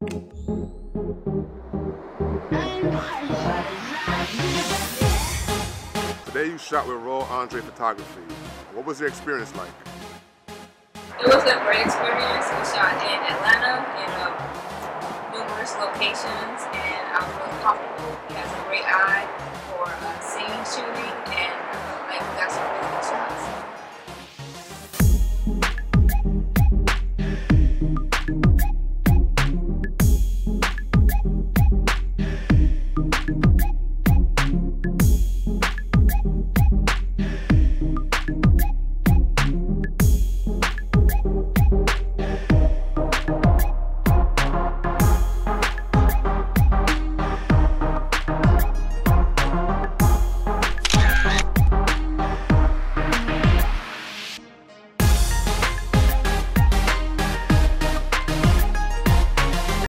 Today you shot with Rawle Photography. What was your experience like? It was a great experience. We shot in Atlanta in numerous locations, and I was really comfortable. He has a great eye for scene shooting, and I feel like we got some really good shots.